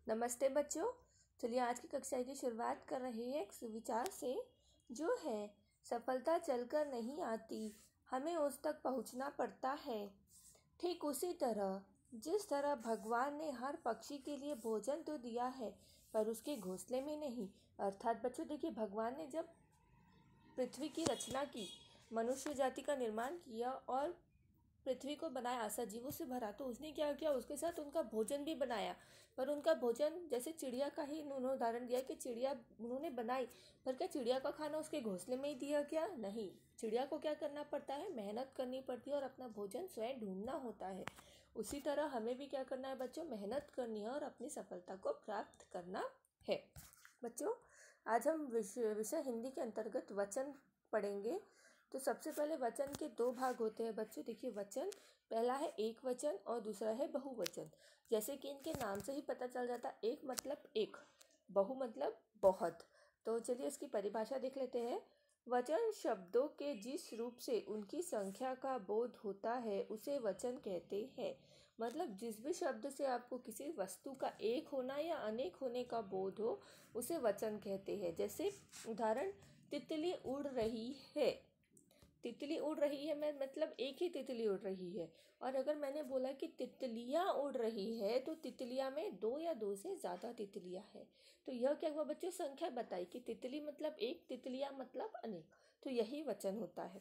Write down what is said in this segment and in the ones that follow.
नमस्ते बच्चों। चलिए आज की कक्षा की शुरुआत कर रहे हैं एक सुविचार से, जो है सफलता चलकर नहीं आती, हमें उस तक पहुंचना पड़ता है। ठीक उसी तरह जिस तरह भगवान ने हर पक्षी के लिए भोजन तो दिया है पर उसके घोंसले में नहीं। अर्थात बच्चों देखिए, भगवान ने जब पृथ्वी की रचना की, मनुष्य जाति का निर्माण किया और पृथ्वी को बनाया, सजीवों से भरा, तो उसने क्या किया, उसके साथ उनका भोजन भी बनाया। पर उनका भोजन जैसे चिड़िया का ही उन्होंने उदाहरण दिया कि चिड़िया उन्होंने बनाई, पर क्या चिड़िया का खाना उसके घोंसले में ही दिया? क्या नहीं, चिड़िया को क्या करना पड़ता है, मेहनत करनी पड़ती है और अपना भोजन स्वयं ढूंढना होता है। उसी तरह हमें भी क्या करना है बच्चों, मेहनत करनी है और अपनी सफलता को प्राप्त करना है। बच्चों आज हम विषय हिंदी के अंतर्गत वचन पढ़ेंगे। तो सबसे पहले वचन के दो भाग होते हैं बच्चों। देखिए, वचन पहला है एक वचन और दूसरा है बहुवचन। जैसे कि इनके नाम से ही पता चल जाता, एक मतलब एक, बहु मतलब बहुत। तो चलिए इसकी परिभाषा देख लेते हैं। वचन शब्दों के जिस रूप से उनकी संख्या का बोध होता है उसे वचन कहते हैं। मतलब जिस भी शब्द से आपको किसी वस्तु का एक होना या अनेक होने का बोध हो उसे वचन कहते हैं। जैसे उदाहरण, तितली उड़ रही है। तितली उड़ रही है मतलब एक ही तितली उड़ रही है। और अगर मैंने बोला कि तितलियाँ उड़ रही है तो तितलियाँ में दो या दो से ज़्यादा तितलियाँ हैं। तो यह क्या हुआ बच्चों, संख्या बताई कि तितली मतलब एक, तितलियाँ मतलब अनेक। तो यही वचन होता है।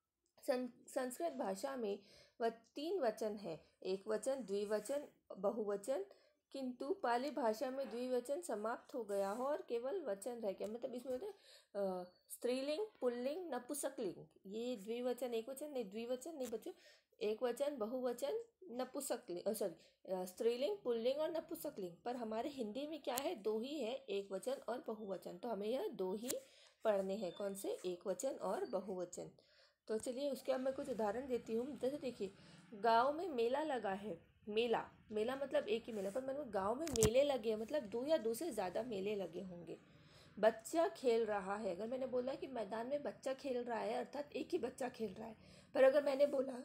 संस्कृत भाषा में तीन वचन है, एक वचन, द्विवचन, बहुवचन। किंतु पाली भाषा में द्विवचन समाप्त हो गया हो और केवल वचन रह गया। मतलब इसमें होते हैं स्त्रीलिंग, पुल्लिंग, नपुंसकलिंग। ये द्विवचन, एक वचन नहीं, द्विवचन नहीं बच्चों, एक वचन, बहुवचन, नपुंसकलिंग, सॉरी स्त्रीलिंग, पुल्लिंग और नपुंसकलिंग। पर हमारे हिंदी में क्या है, दो ही है, एक वचन और बहुवचन। तो हमें यह दो ही पढ़ने हैं। कौन से? एक वचन और बहुवचन। तो चलिए उसके अब मैं कुछ उदाहरण देती हूँ। जैसे देखिए, गांव में मेला लगा है। मेला, मेला मतलब एक ही मेला, पर मैंने गांव में मेले लगे हैं मतलब दो या दो से ज़्यादा मेले लगे होंगे। बच्चा खेल रहा है, अगर मैंने बोला कि मैदान में बच्चा खेल रहा है अर्थात एक ही बच्चा खेल रहा है। पर अगर मैंने बोला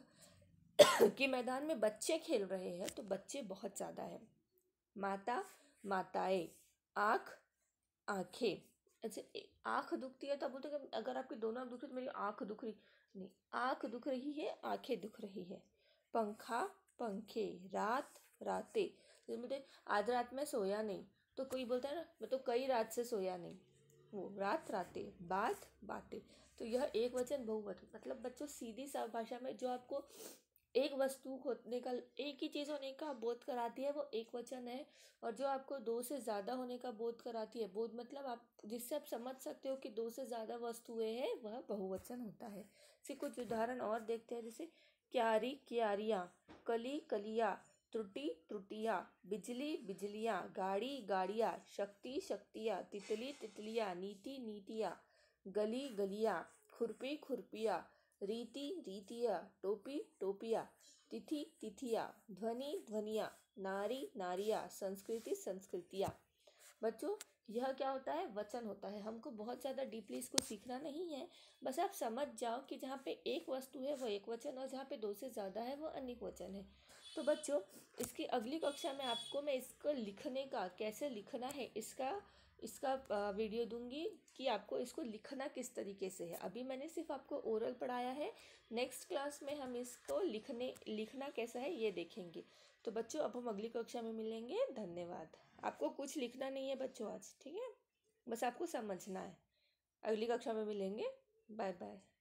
कि मैदान में बच्चे खेल रहे हैं तो बच्चे बहुत ज़्यादा है। माता, माताएं, आँख, आँखें। अच्छा, आँख दुखती है तो आप बोलते हैं अगर आपकी दोनों आँख दुख रही तो मेरी आँख दुख रही नहीं, आँख दुख रही है, आँखें दुख रही है। पंखा, पंखे, रात, रातें। जैसे बोलते आध रात में सोया नहीं, तो कोई बोलता है ना मैं तो कई रात से सोया नहीं, वो रात, रातें, बात, बातें। तो यह एक वचन बहुवचन। मतलब बच्चों सीधी सा भाषा में जो आपको एक वस्तु होने का, एक ही चीज़ होने का बोध कराती है वो एक वचन है। और जो आपको दो से ज़्यादा होने का बोध कराती है, बोध मतलब आप जिससे आप समझ सकते हो कि दो से ज़्यादा वस्तुएं हैं, वह बहुवचन होता है। इसे कुछ उदाहरण और देखते हैं। जैसे क्यारी, क्यारियाँ, कली, कलियाँ, त्रुटि, त्रुटियाँ, बिजली, बिजलियाँ, गाड़ी, गाड़ियाँ, शक्ति, शक्तियाँ, तितली, तितलियाँ, नीति, नीतियाँ, गली, गलियाँ, खुरपी, खुरपियाँ, रीति, रीतियाँ, टोपी, टोपियाँ, तिथि, तिथियाँ, ध्वनि, ध्वनियाँ, नारी, नारियाँ, संस्कृति, संस्कृतियाँ। बच्चों यह क्या होता है, वचन होता है। हमको बहुत ज़्यादा डीपली इसको सीखना नहीं है, बस आप समझ जाओ कि जहाँ पे एक वस्तु है वो एक वचन और जहाँ पे दो से ज़्यादा है वो अनेक वचन है। तो बच्चों इसकी अगली कक्षा में आपको मैं इसको लिखने का, कैसे लिखना है इसका वीडियो दूंगी कि आपको इसको लिखना किस तरीके से है। अभी मैंने सिर्फ आपको ओरल पढ़ाया है, नेक्स्ट क्लास में हम इसको लिखना कैसा है ये देखेंगे। तो बच्चों अब हम अगली कक्षा में मिलेंगे। धन्यवाद। आपको कुछ लिखना नहीं है बच्चों आज, ठीक है, बस आपको समझना है। अगली कक्षा में मिलेंगे। Bye bye.